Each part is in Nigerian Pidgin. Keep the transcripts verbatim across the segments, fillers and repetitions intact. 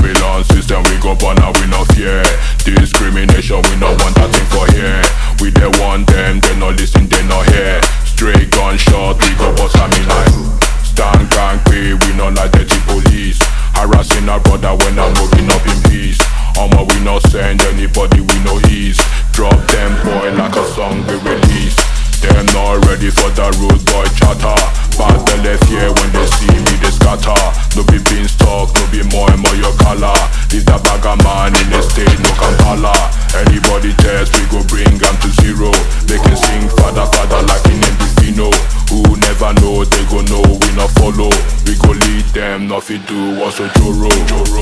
Babylon system, we go born and we no fear discrimination, we no want that thing for here. We they want them, they no listen, they no hear. Straight gunshot, we go bust a me like stand gang pay, we no like dirty police. Harassing our brother when I'm moving up in peace. Omo, we no send anybody, we no ease. Drop them boy like a song we release. Them not ready for the rude boy chatter. Bad the left here when they see me they scatter. No be beanstalk, no be more and more your color. Leave the bagger man in the state, no Kampala. Anybody test, we go bring them to zero. They can sing father father like in Endifino. Who never know, they go know, we not follow. We go lead them, nothing do, what's a Joro, Joro.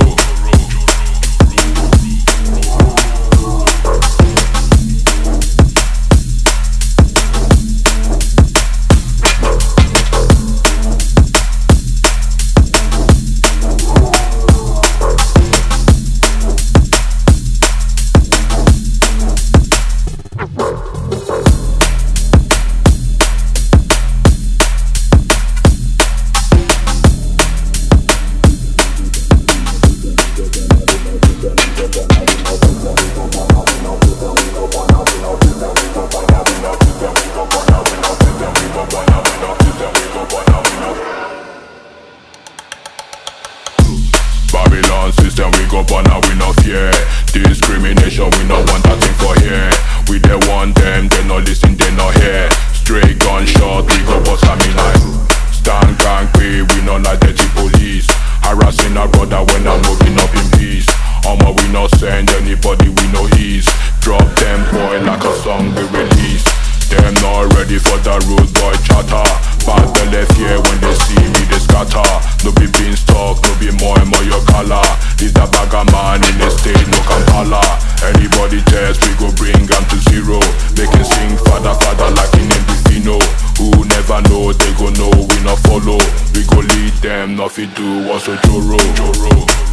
Babylon system, we go born and we no fear discrimination, we no want that thing for here. We they want them, they no listen, they no hear. Straight gunshot, we go bust a me like stand gang pay, we no like dirty police. Harassing our brother when I'm moving up in peace. Omo, we no send anybody, we no ease. Drop them boy like a song we release. Them not ready for the rude boy chatter. Bad the left here when they see me they scatter. No be beanstalk, no be more and more your color. Leave the bagger man in the state, no Kampala. Anybody test, we go bring them to zero. They can sing father father like in Endifino. Who never know, they go know, we not follow. We go lead them, nothing do, what's a Joro, Joro.